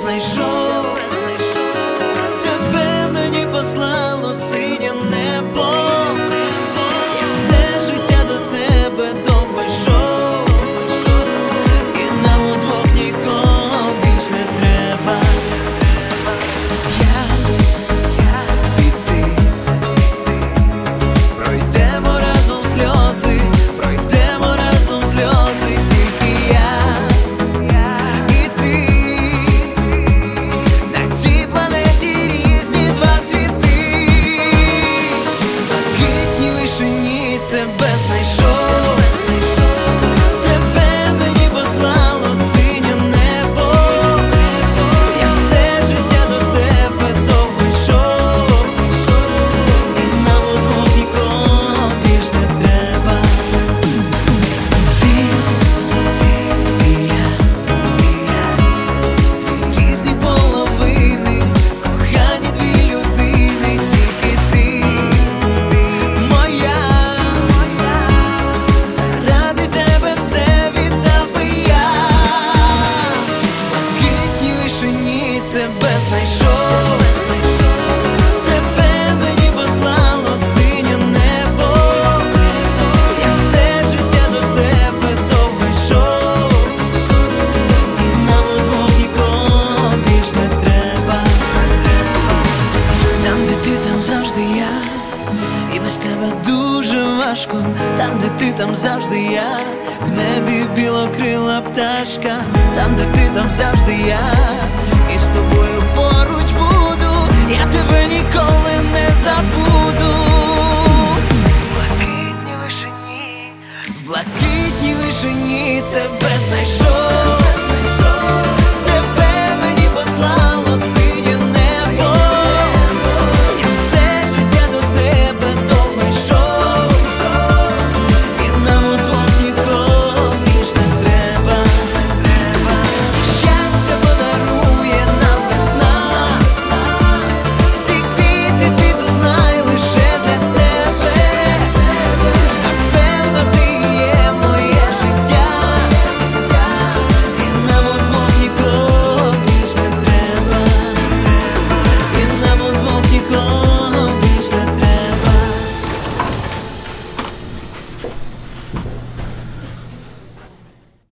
знайшов, тебе мені послало синє небо. Я все життя до тебе довго йшов, і нам удвох нікого більш не треба. Я і ти пройдемо разом сльози, пройдемо разом сльози, тільки я і ти. На цій планеті різні два світи. В блакитній вишині тебе знайшов, тебе мені послало синє небо. Я все життя до тебе довго йшов, і нам удвох нікого більш не треба. Ти і я, дві різні половини, кохані дві людини, тільки ти моя. Заради тебе все віддав би я. В блакитній вишині тебе знайшов, тебе мені послало синє небо. Я все життя до тебе довго йшов, і нам удвох нікого більш не треба. Там, де ти, там завжди я, і без тебе дуже важко. Там, де ти, там завжди я, в небі білокрила пташка. Там, де ти, там завжди я, і з тобою поруч буду. Я тебе ніколи не забуду. В блакитній вишині тебе знайшов.